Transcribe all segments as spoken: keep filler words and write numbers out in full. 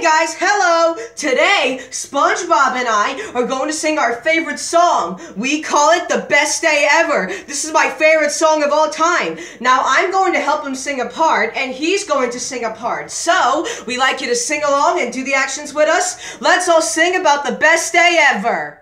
guys, hello! Today, SpongeBob and I are going to sing our favorite song. We call it The Best Day Ever. This is my favorite song of all time. Now, I'm going to help him sing a part, and he's going to sing a part. So, we'd like you to sing along and do the actions with us. Let's all sing about the best day ever.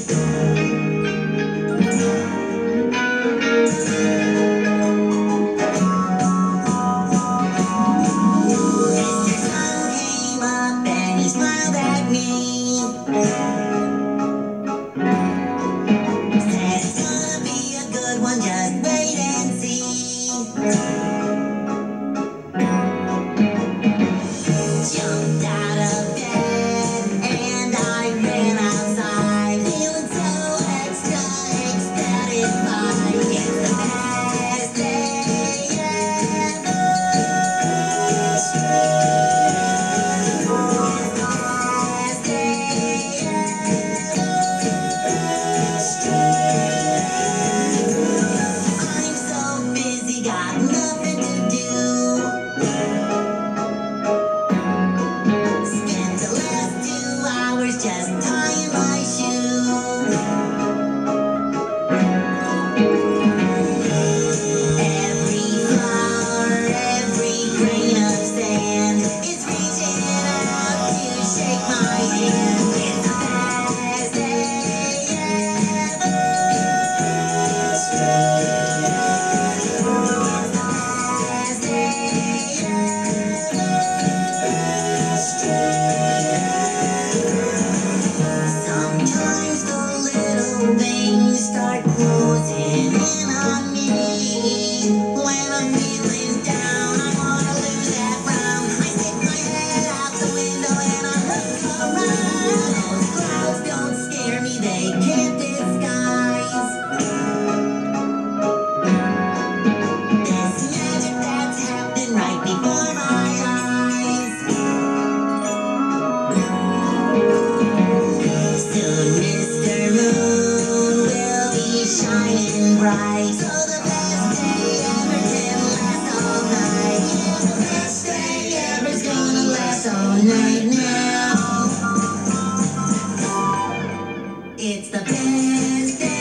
It's the best day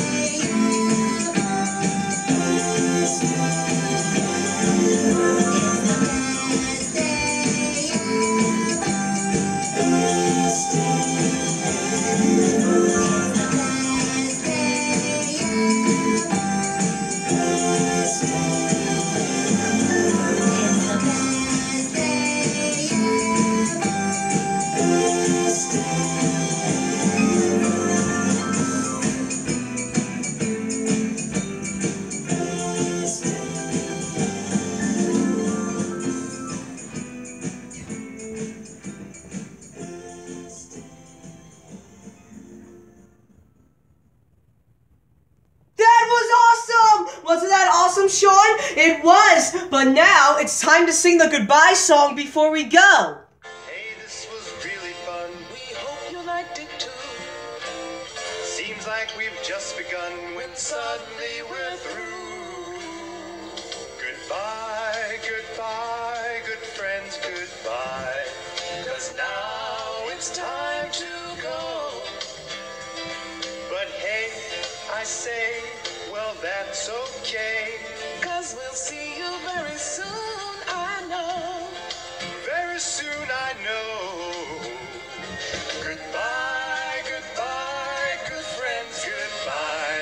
Wasn't that awesome, Sean? It was! But now, it's time to sing the goodbye song before we go. Hey, this was really fun. We hope you liked it too. Seems like we've just begun when suddenly we're through. Goodbye, goodbye, good friends, goodbye. 'Cause now it's time to go. But hey, I say, well, that's okay, 'cause we'll see you very soon, I know. Very soon, I know. Goodbye, goodbye, good friends, goodbye.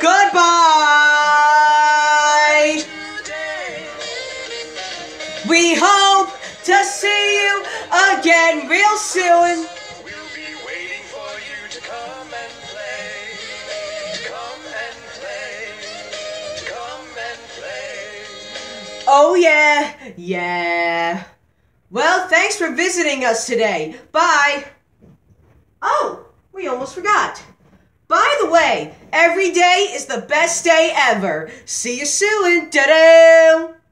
Goodbye! Today. We hope to see you again real soon. We'll be waiting for you to come and play. Come and play. Oh yeah, yeah. Well, thanks for visiting us today. Bye. Oh, we almost forgot. By the way, every day is the best day ever. See you soon. Ta-da!